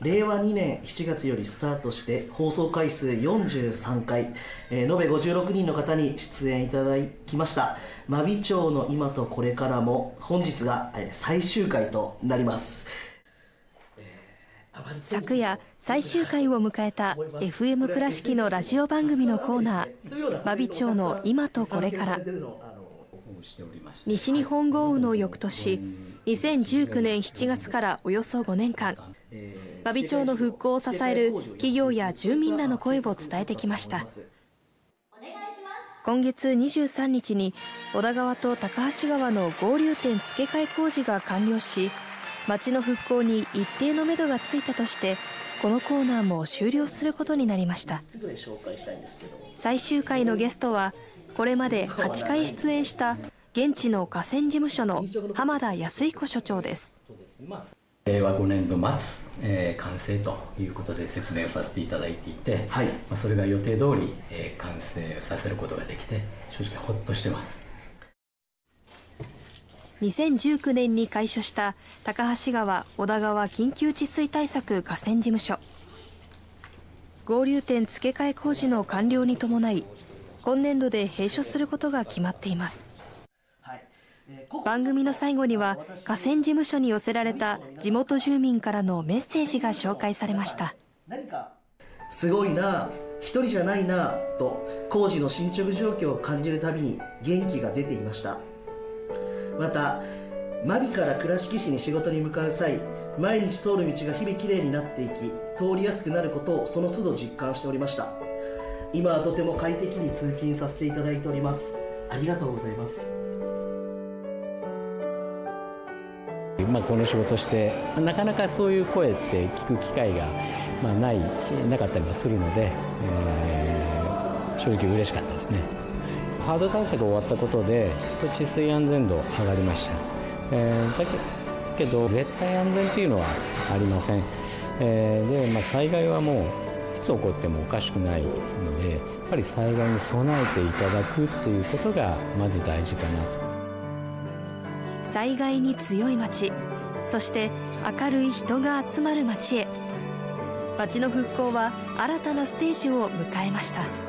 令和2年7月よりスタートして放送回数43回、延べ56人の方に出演いただきました真備町の今とこれからも、本日が最終回となります。 昨夜最終回を迎えた FM 倉敷のラジオ番組のコーナー、真備町の今とこれから。西日本豪雨の翌年2019年7月からおよそ5年間、真備町の復興を支える企業や住民らの声を伝えてきました。今月23日に小田川と高橋川の合流点付け替え工事が完了し、町の復興に一定のめどがついたとして、このコーナーも終了することになりました。最終回のゲストは、これまで8回出演した現地の河川事務所の浜田康彦所長です。 令和5年度末、完成ということで説明をさせていただいていて、はい、それが予定通り、完成させることができて、正直ほっとしてます。 2019年に開所した高橋川小田川緊急治水対策河川事務所。合流点付け替え工事の完了に伴い、今年度で閉所することが決まっています。番組の最後には河川事務所に寄せられた地元住民からのメッセージが紹介されました。 すごいな、一人じゃないなと工事の進捗状況を感じるたびに元気が出ていました。また真備から倉敷市に仕事に向かう際、毎日通る道が日々きれいになっていき、通りやすくなることをその都度実感しておりました。今はとても快適に通勤させていただいております。ありがとうございます。 この仕事してなかなかそういう声って聞く機会が、なかったりもするので、正直嬉しかったですね。ハード対策が終わったことで治水安全度上がりました。だけど絶対安全というのはありません。で、災害はもういつ起こってもおかしくないので、やっぱり災害に備えていただくっていうことがまず大事かなと。 災害に強い町、そして明るい人が集まる町へ、町の復興は新たなステージを迎えました。